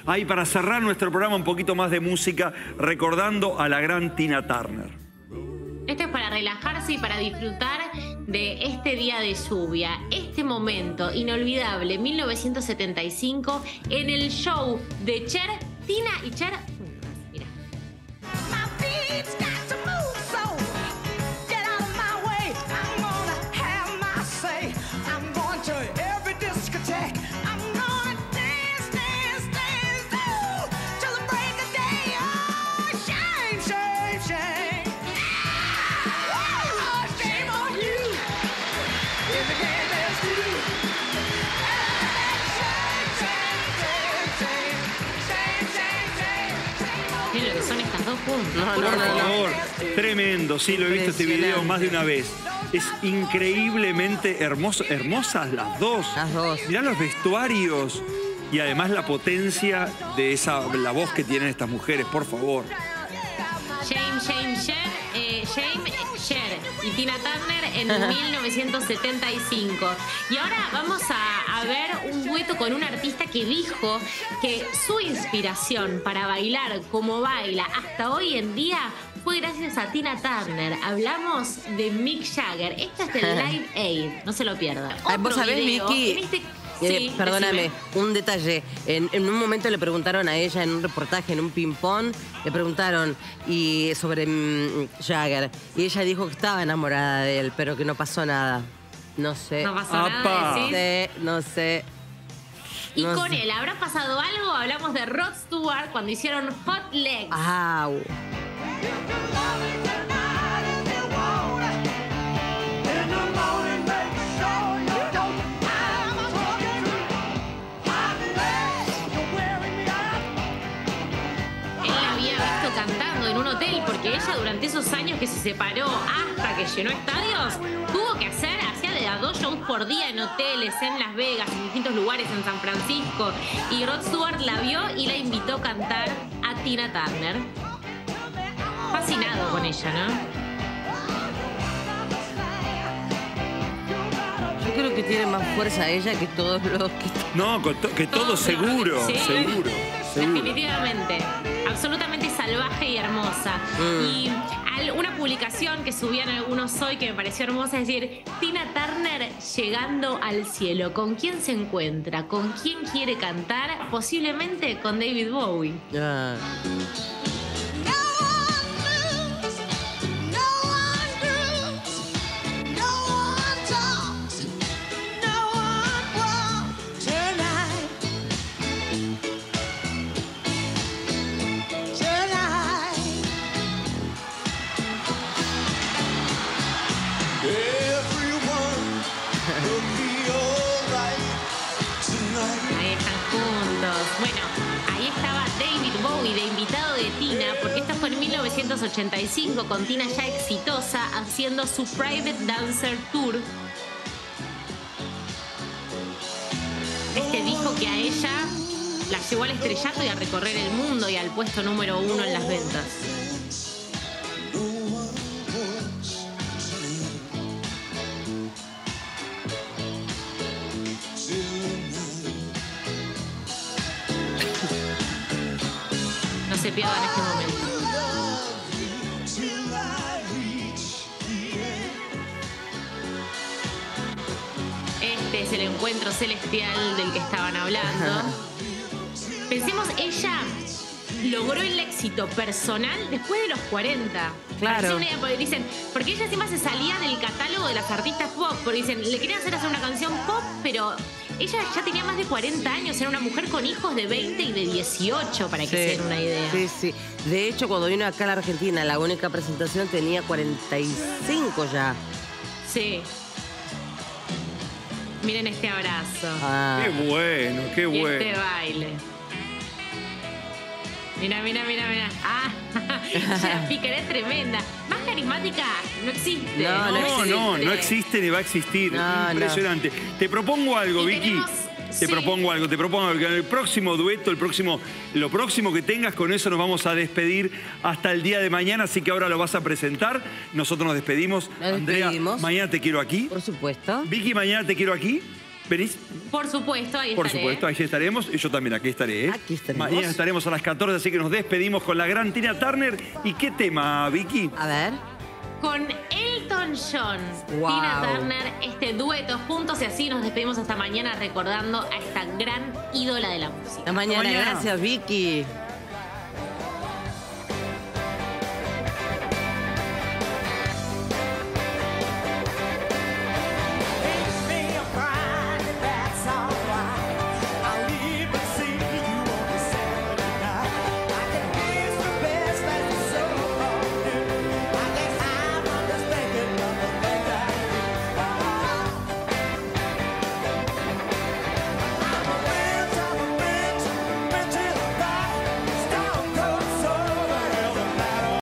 Ahí para cerrar nuestro programa un poquito más de música, recordando a la gran Tina Turner. Esto es para relajarse y para disfrutar de este día de lluvia, este momento inolvidable, 1975, en el show de Cher, Tina y Cher juntas. Mira. Miren lo que son estas dos juntas. Por favor, tremendo, sí, lo he visto este video más de una vez. Es increíblemente hermoso, hermosas las dos. Las dos. Mirá los vestuarios y además la potencia de la voz que tienen estas mujeres, por favor. Shame, Cher y Tina Turner en 1975. Y ahora vamos a ver un dueto con un artista que dijo que su inspiración para bailar como baila hasta hoy en día fue gracias a Tina Turner. Hablamos de Mick Jagger. Esto es del Live Aid, no se lo pierdan. ¿Vos sabés, Vicky? Sí, perdóname, decime. un detalle. En un momento le preguntaron a ella en un reportaje, en un ping-pong, le preguntaron sobre Jagger. Y ella dijo que estaba enamorada de él, pero que no pasó nada. No sé. No pasó nada, ¿decís? No sé. Y No con sé. él, ¿habrá pasado algo? Hablamos de Rod Stewart cuando hicieron Hot Legs. ¡Au! Él la había visto cantando en un hotel porque ella durante esos años que se separó hasta que llenó estadios, tuvo que hacía de a 2 shows por día en hoteles, en Las Vegas, en distintos lugares, en San Francisco. Y Rod Stewart la vio y la invitó a cantar a Tina Turner. Fascinado con ella, ¿no? Yo creo que tiene más fuerza ella que todos los que... No, que todo seguro, Sí, seguro. definitivamente. Absolutamente salvaje y hermosa. Y una publicación que subían algunos hoy que me pareció hermosa, es decir, Tina Turner llegando al cielo. ¿Con quién se encuentra? ¿Con quién quiere cantar? Posiblemente con David Bowie. Ah. Ahí están juntos. Bueno, ahí estaba David Bowie de invitado de Tina, porque esta fue en 1985 con Tina ya exitosa haciendo su Private Dancer Tour. Este dijo que a ella la llevó al estrellato y a recorrer el mundo y al puesto número 1 en las ventas. No se pierdan este momento. Este es el encuentro celestial del que estaban hablando. Pensemos, ella logró el éxito personal después de los 40. Claro. Porque dicen, porque ella encima se salía del catálogo de las artistas pop, porque dicen, le querían hacer una canción pop, pero ella ya tenía más de 40 años, era una mujer con hijos de 20 y de 18, para que se den una idea. Sí, sí. De hecho, cuando vino acá a la Argentina, la única presentación tenía 45 ya. Sí. Miren este abrazo. Ah. Qué bueno, qué Y bueno. este baile. Mira. Ah, la pícara es tremenda. Más carismática no existe. No existe ni va a existir. No, Impresionante. Te propongo algo, Y Vicky. tenemos- Te sí. propongo algo. Que en el próximo dueto, lo próximo que tengas, con eso nos vamos a despedir hasta el día de mañana. Así que ahora lo vas a presentar. Nosotros nos despedimos. Nos Andrea, despedimos. mañana te quiero aquí. Por supuesto. Vicky, mañana te quiero aquí. ¿Venís? Por supuesto, ahí Por estaré. supuesto, ahí estaremos. Y yo también aquí estaré. ¿eh? Aquí estaremos. Mañana estaremos a las 14, así que nos despedimos con la gran Tina Turner. ¿Y qué tema, Vicky? A ver. Con Elton John, Wow. Tina Turner, este dueto juntos y así nos despedimos hasta mañana recordando a esta gran ídola de la música. Hasta mañana. mañana. Gracias, Vicky.